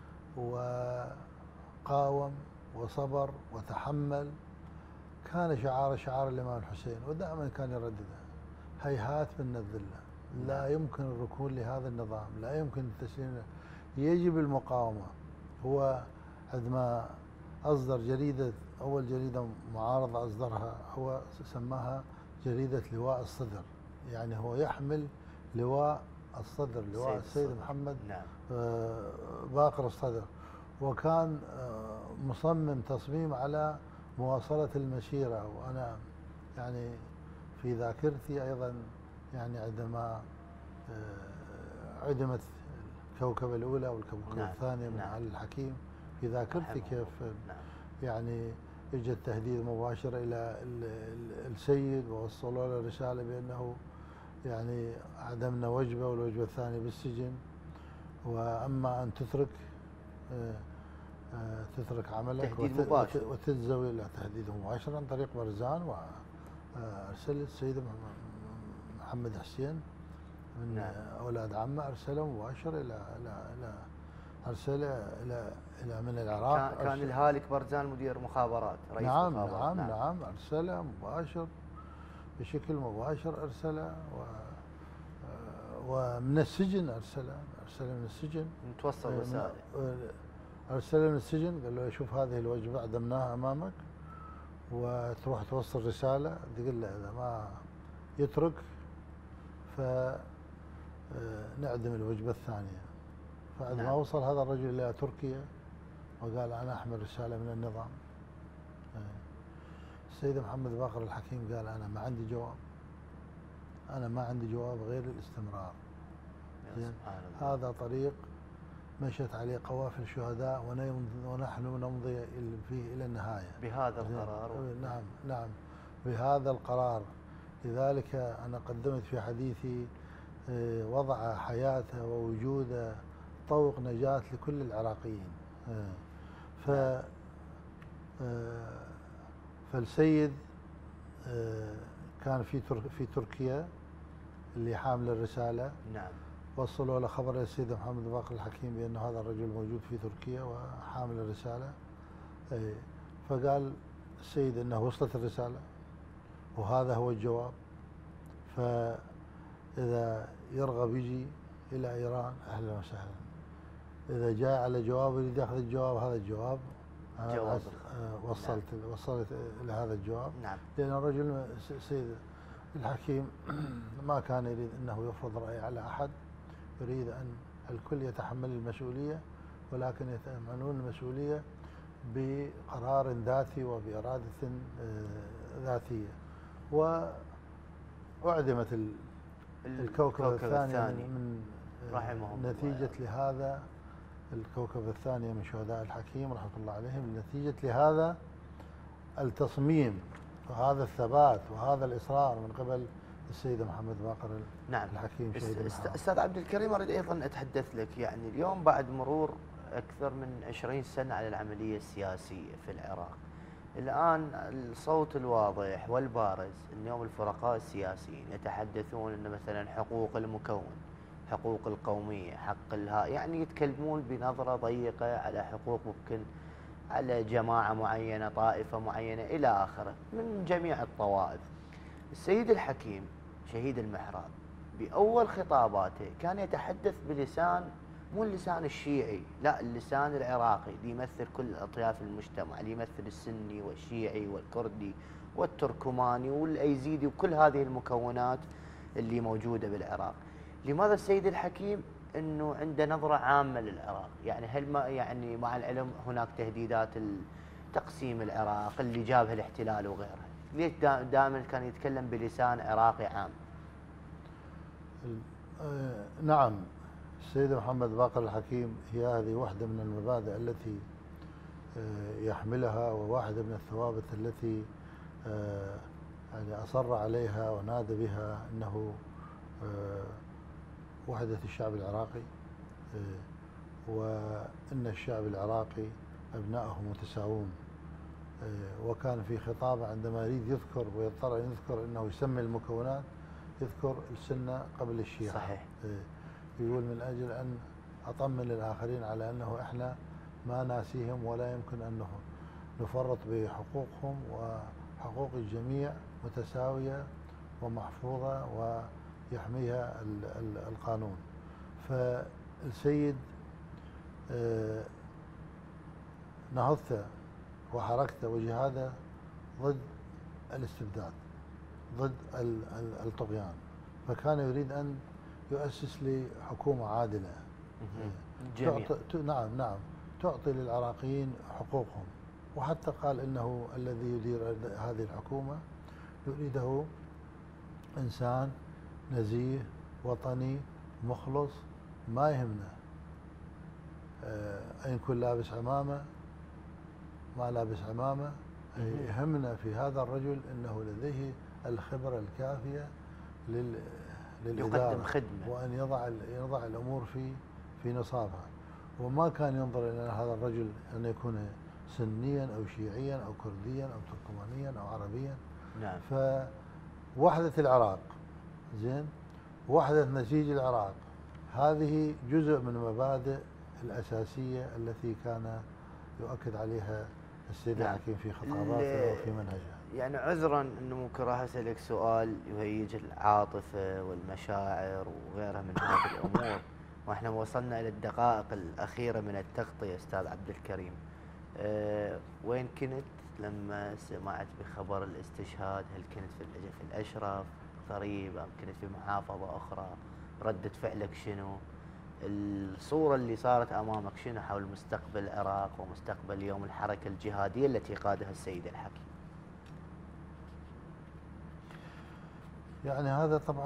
وقاوم وصبر وتحمل. كان شعار شعار الإمام الحسين، ودائما كان يردده: هيهات من الذلة، لا يمكن الركون لهذا النظام، لا يمكن التسليم له، يجب المقاومة. هو عندما أصدر جريدة، أول جريدة معارضة أصدرها، هو سماها جريدة لواء الصدر، يعني هو يحمل لواء الصدر، لواء السيد محمد نعم. باقر الصدر، وكان مصمم تصميم على مواصلة المسيرة. وأنا يعني في ذاكرتي أيضا يعني عندما عدمت الكوكبة الأولى والكوكبة نعم. الثانية من نعم. علي الحكيم، في ذاكرتي كيف نعم. يعني اجى التهديد مباشر إلى السيد، ووصلوا له رسالة بأنه يعني عدمنا وجبة والوجبة الثانية بالسجن، وأما أن تترك تترك عملك تهديد مباشر وتتزوج. لا، تهديد مباشر عن طريق برزان، وأرسل السيد محمد حسين من نعم. أولاد عمه، أرسله مباشر إلى إلى إلى أرسله إلى إلى من العراق. كان, كان الهالك برزان مدير مخابرات، رئيس نعم مخابرات. نعم نعم نعم أرسله مباشر، بشكل مباشر أرسله، و ومن السجن أرسله أرسله من السجن، متوصل رسالة، أرسله من السجن، قال له: شوف هذه الوجبة عدمناها أمامك، وتروح توصل رسالة تقول له إذا ما يترك فنعدم الوجبة الثانية. فعندما نعم. وصل هذا الرجل إلى تركيا وقال: أنا أحمل رسالة من النظام، السيد محمد باقر الحكيم قال: أنا ما عندي جواب، أنا ما عندي جواب غير الاستمرار. هذا طريق مشت عليه قوافل الشهداء، ونحن نمضي فيه إلى النهاية بهذا القرار. نعم نعم بهذا القرار. لذلك أنا قدمت في حديثي وضع حياته ووجوده طوق نجاة لكل العراقيين. ف فالسيد كان في في تركيا اللي حامل الرسالة. نعم. وصلوا له خبر السيد محمد باقر الحكيم بأن هذا الرجل موجود في تركيا وحامل الرسالة. فقال السيد أنه وصلت الرسالة وهذا هو الجواب، فإذا يرغب يجي إلى إيران أهلا وسهلا، إذا جاء على جواب يريد يأخذ الجواب، هذا الجواب جواب وصلت نعم. وصلت إلى هذا الجواب. نعم. لأن الرجل السيد الحكيم ما كان يريد أنه يفرض رأي على أحد، يريد أن الكل يتحمل المسؤولية، ولكن يتحملون المسؤولية بقرار ذاتي وبإرادة ذاتية. وأعدمت الكوكب الثاني من نتيجة لهذا الكوكب الثانية من شهداء الحكيم رحمة الله عليهم، نتيجة لهذا التصميم وهذا الثبات وهذا الإصرار من قبل السيد محمد باقر نعم. الحكيم شهيد المحراب. أستاذ عبد الكريم، أريد أيضا أتحدث لك، يعني اليوم بعد مرور أكثر من عشرين سنة على العملية السياسية في العراق، الآن الصوت الواضح والبارز اليوم الفرقاء السياسيين يتحدثون أن مثلا حقوق المكون، حقوق القومية، حق الها، يعني يتكلمون بنظرة ضيقة على حقوق ممكن على جماعة معينة، طائفة معينة إلى آخره من جميع الطوائف. السيد الحكيم شهيد المحراب بأول خطاباته كان يتحدث بلسان مو اللسان الشيعي، لا اللسان العراقي اللي يمثل كل أطياف المجتمع، اللي يمثل السني والشيعي والكردي والتركماني والأيزيدي وكل هذه المكونات اللي موجودة بالعراق. لماذا السيد الحكيم انه عنده نظرة عامة للعراق؟ يعني هل ما يعني مع العلم هناك تهديدات تقسيم العراق اللي جابها الاحتلال وغيرها، ليش دائما كان يتكلم بلسان عراقي عام؟ آه نعم، السيد محمد باقر الحكيم هي هذه واحدة من المبادئ التي آه يحملها، وواحدة من الثوابت التي آه يعني أصر عليها ونادى بها أنه آه وحدة الشعب العراقي، وأن الشعب العراقي أبنائه متساوون. وكان في خطابه عندما يريد يذكر ويضطر أن يذكر أنه يسمي المكونات يذكر السنة قبل الشيعة. صحيح. يقول من أجل أن أطمن الآخرين على أنه إحنا ما ناسيهم ولا يمكن أن نفرط بحقوقهم، وحقوق الجميع متساوية ومحفوظة ويحميها القانون. فالسيد نهضته وحركته وجهاده ضد الاستبداد، ضد الطغيان، فكان يريد أن يؤسس لحكومة عادلة تعطي نعم نعم تعطي للعراقيين حقوقهم. وحتى قال إنه الذي يدير هذه الحكومة يريده إنسان نزيه وطني مخلص، ما يهمنا أن يكون لابس عمامة ما لابس عمامة، يهمنا في هذا الرجل أنه لديه الخبرة الكافية لل للإدارة، خدمة، وأن يضع يضع الأمور في في نصابها. وما كان ينظر إلى هذا الرجل أن يكون سنيا أو شيعيا أو كرديا أو تركمانيا أو عربيا. نعم. فوحدة العراق زين، وحدة نسيج العراق، هذه جزء من المبادئ الأساسية التي كان يؤكد عليها السيد نعم. الحكيم في خطاباته وفي منهجه. يعني عذرا انه ممكن راح اسالك سؤال يهيج العاطفه والمشاعر وغيرها من هذه الامور، واحنا وصلنا الى الدقائق الاخيره من التغطيه استاذ عبد الكريم. أه وين كنت لما سمعت بخبر الاستشهاد؟ هل كنت في في الاشرف ضريب ام كنت في محافظه اخرى؟ رده فعلك شنو؟ الصورة اللي صارت أمامك شنو حول مستقبل العراق ومستقبل اليوم الحركة الجهادية التي قادها السيد الحكيم؟ يعني هذا طبعا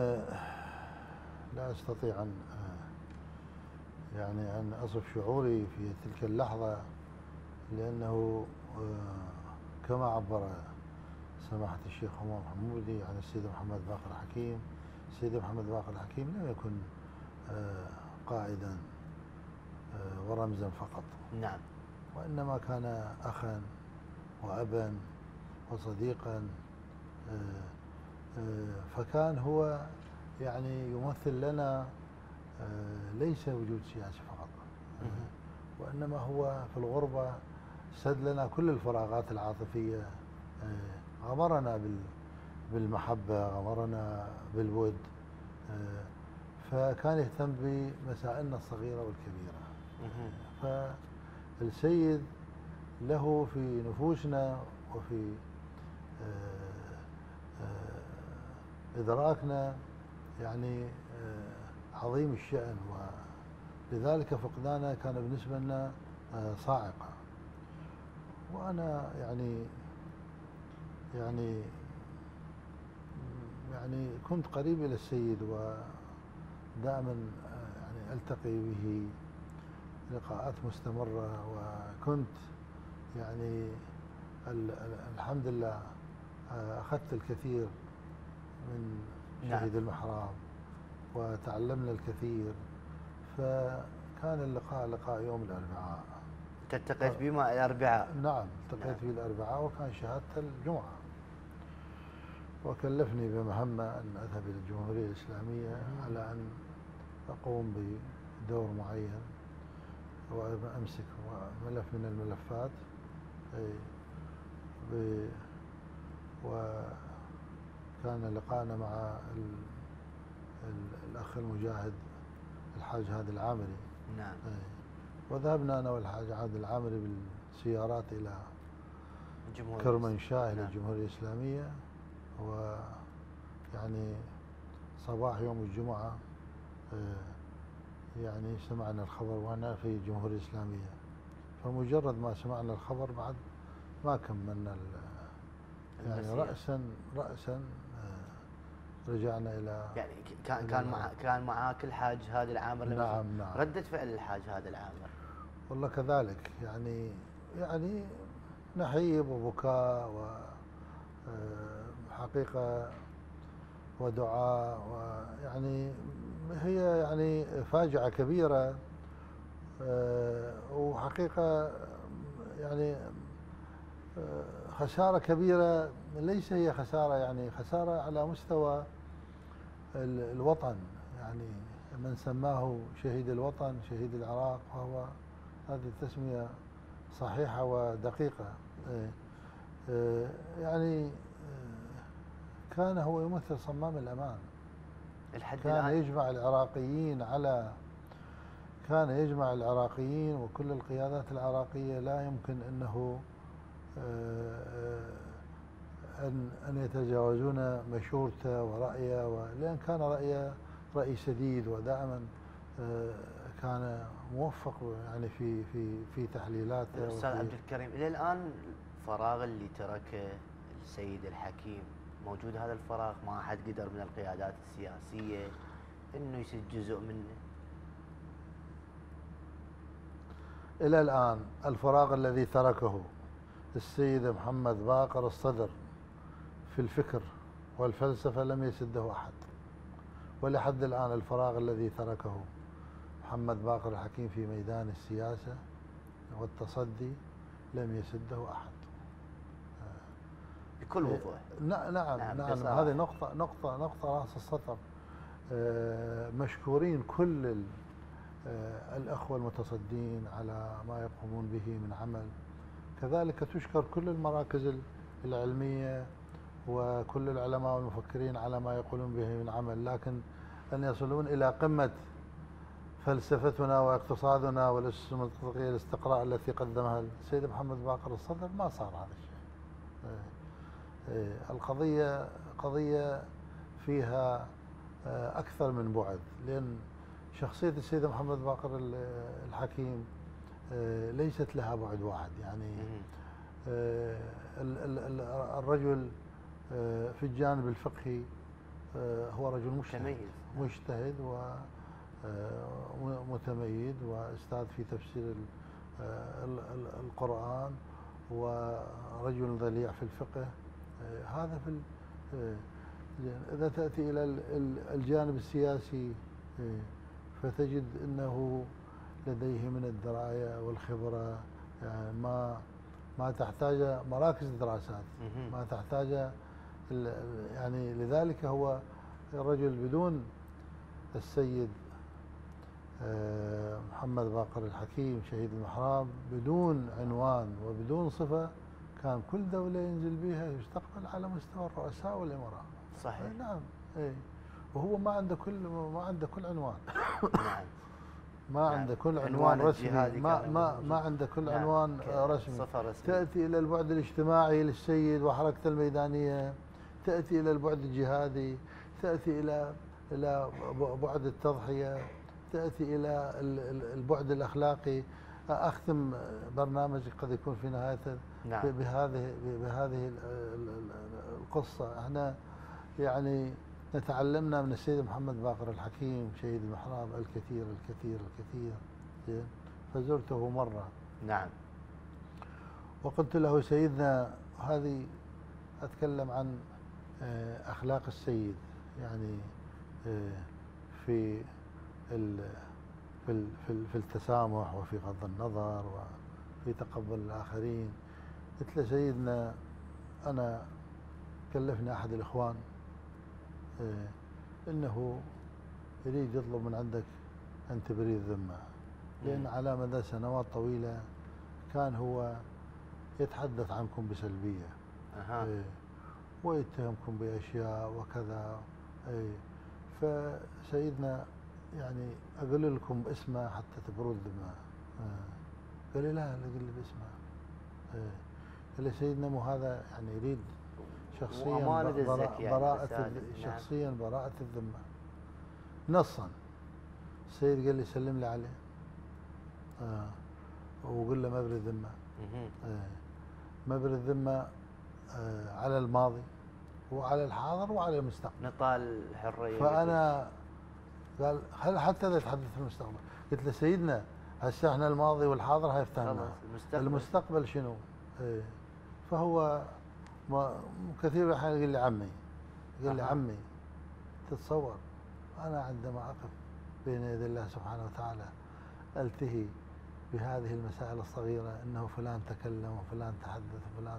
لا أستطيع أن يعني أن أصف شعوري في تلك اللحظة، لأنه كما عبر سماحة الشيخ همام حمودي عن السيد محمد باقر الحكيم، السيد محمد باقر الحكيم لم يكن قائدا ورمزا فقط، نعم، وإنما كان أخا وأبا وصديقا. فكان هو يعني يمثل لنا ليس وجود سياسي فقط، وإنما هو في الغربة سد لنا كل الفراغات العاطفية، غمرنا بالمحبة، غمرنا بالود، فكان يهتم بمسائلنا الصغيرة والكبيرة. فالسيد له في نفوسنا وفي إدراكنا يعني عظيم الشأن، ولذلك فقدانه كان بالنسبة لنا صاعقة. وأنا يعني يعني يعني كنت قريب إلى السيد، ودائما يعني ألتقي به لقاءات مستمرة، وكنت يعني الحمد لله أخذت الكثير من شهيد المحراب وتعلمنا الكثير. فكان اللقاء لقاء يوم الأربعاء. التقيت به الأربعاء؟ نعم، التقيت به الأربعاء، وكان شهادته الجمعة، وكلفني بمهمة أن أذهب إلى الجمهورية الإسلامية على أن أقوم بدور معين وأمسك ملف من الملفات، كان لقاءنا مع ال ال الأخ المجاهد الحاج هادي العامري. نعم. وذهبنا أنا والحاج هادي العامري بالسيارات إلى كرمنشاه إلى الجمهورية الإسلامية، ويعني صباح يوم الجمعة يعني سمعنا الخبر وأنا في الجمهورية الإسلامية، فمجرد ما سمعنا الخبر بعد ما كملنا يعني رأسا رأسا رجعنا إلى يعني كان كان مع كان معاك الحاج هادي العامر. نعم نعم. ردة فعل الحاج هادي العامر؟ والله كذلك، يعني يعني نحيب وبكاء وحقيقة ودعاء، ويعني هي يعني فاجعة كبيرة، وحقيقة يعني خسارة كبيرة، ليس هي خسارة يعني خسارة على مستوى الوطن، يعني من سماه شهيد الوطن شهيد العراق، وهو هذه التسمية صحيحة ودقيقة. يعني كان هو يمثل صمام الأمان، كان يجمع العراقيين على كان يجمع العراقيين وكل القيادات العراقية، لا يمكن أنه أن أن يتجاوزون مشورته ورأيه، لأن كان رأيه رأي سديد، ودائما كان موفق يعني في في في تحليلاته. أستاذ عبد الكريم، إلى الآن الفراغ اللي تركه السيد الحكيم موجود؟ هذا الفراغ ما أحد قدر من القيادات السياسية إنه يسد جزء منه؟ إلى الآن الفراغ الذي تركه السيد محمد باقر الصدر في الفكر والفلسفة لم يسده أحد، ولحد الآن الفراغ الذي تركه محمد باقر الحكيم في ميدان السياسة والتصدي لم يسده أحد بكل وضوح. نعم نعم, نعم, نعم. هذه نقطة نقطة نقطة رأس السطر. مشكورين كل الأخوة المتصدين على ما يقومون به من عمل، كذلك تشكر كل المراكز العلمية وكل العلماء والمفكرين على ما يقولون به من عمل، لكن أن يصلون إلى قمة فلسفتنا واقتصادنا والأسس المنطقية الاستقراء التي قدمها السيد محمد باقر الصدر ما صار هذا الشيء. القضية قضية فيها أكثر من بعد، لأن شخصية السيد محمد باقر الحكيم ليست لها بعد واحد، يعني الرجل في الجانب الفقهي هو رجل مجتهد مجتهد ومتميز وأستاذ في تفسير القرآن، ورجل ضليع في الفقه. هذا في إذا تأتي إلى الجانب السياسي فتجد أنه لديه من الدراية والخبرة يعني ما ما تحتاج مراكز دراسات، ما تحتاج يعني، لذلك هو الرجل بدون السيد محمد باقر الحكيم شهيد المحراب بدون عنوان وبدون صفة كان كل دولة ينزل بها يستقبل على مستوى الرؤساء والإمراء. صحيح. نعم. اي وهو ما عنده كل ما عنده كل عنوان. نعم. ما عنده كل عنوان رسمي، ما ما ما عنده كل عنوان رسمي. تأتي إلى البعد الاجتماعي للسيد وحركته الميدانية، تأتي إلى البعد الجهادي، تأتي إلى إلى بعد التضحية، تأتي إلى البعد الأخلاقي. أختم برنامج قد يكون في نهايته نعم. بهذه بهذه القصة. احنا يعني نتعلمنا من السيد محمد باقر الحكيم شهيد المحراب الكثير الكثير الكثير. فزرته مرة نعم، وقلت له سيدنا، هذه أتكلم عن أخلاق السيد يعني في في في التسامح وفي غض النظر وفي تقبل الآخرين. قلت له سيدنا، أنا كلفني أحد الإخوان إنه يريد يطلب من عندك أن تبري الذمة، لأن على مدى سنوات طويلة كان هو يتحدث عنكم بسلبية. أه. ويتهمكم بأشياء وكذا. أي فسيدنا يعني أقول لكم اسمه حتى تبرد ذمة. قال لي لا لا قل لي باسمه. قال لي سيدنا مو هذا يعني يريد شخصيا براءة براءة شخصيا براءة الذمة نصا. السيد قال لي سلم لي عليه آه وقل له مبرئ الذمة. آه مبرئ الذمة آه على الماضي وعلى الحاضر وعلى المستقبل. نطال الحرية. فأنا قال هل حتى إذا تحدث في المستقبل؟ قلت له سيدنا هسه احنا الماضي والحاضر هاي افتهمنا، المستقبل. المستقبل شنو؟ ايه فهو ما كثير من الأحيان يقول لي عمي، يقول لي أه. عمي تتصور أنا عندما أقف بين يدي الله سبحانه وتعالى ألتهي بهذه المسائل الصغيرة أنه فلان تكلم وفلان تحدث وفلان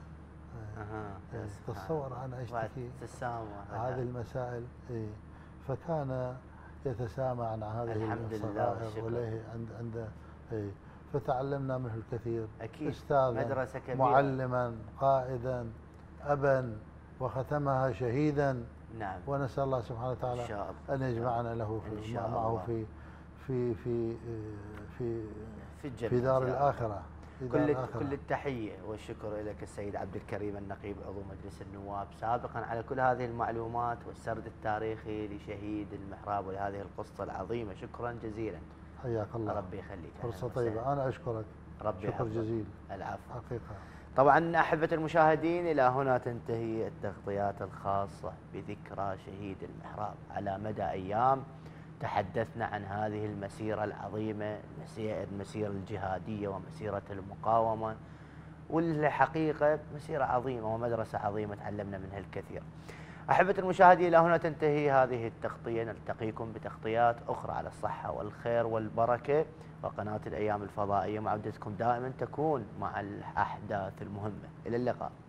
ايه. ايه. تتصور أنا أشتكي هذه المسائل. ايه فكان يتسامع عن هذه الصغائر وليه عند عند ايه فتعلمنا منه الكثير. أكيد. أستاذا مدرسة كبيرة، معلما، قائدا، أبا، وختمها شهيدا. نعم. ونسأل الله سبحانه وتعالى إن شاء الله. أن يجمعنا له في معه في في في في في الجنة في دار الآخرة. كل كل التحية والشكر لك السيد عبد الكريم النقيب عضو مجلس النواب سابقا على كل هذه المعلومات والسرد التاريخي لشهيد المحراب ولهذه القصة العظيمة. شكرا جزيلا. حياك الله. ربي يخليك. فرصة طيبة. أنا أشكرك. ربي شكر جزيل. العفو. حقيقة. طبعا أحبة المشاهدين إلى هنا تنتهي التغطيات الخاصة بذكرى شهيد المحراب. على مدى أيام تحدثنا عن هذه المسيرة العظيمة، المسيرة الجهادية ومسيرة المقاومة، والحقيقة مسيرة عظيمة ومدرسة عظيمة تعلمنا منها الكثير. أحبة المشاهدين إلى هنا تنتهي هذه التغطية، نلتقيكم بتغطيات أخرى على الصحة والخير والبركة، وقناة الأيام الفضائية معودتكم دائما تكون مع الأحداث المهمة. إلى اللقاء.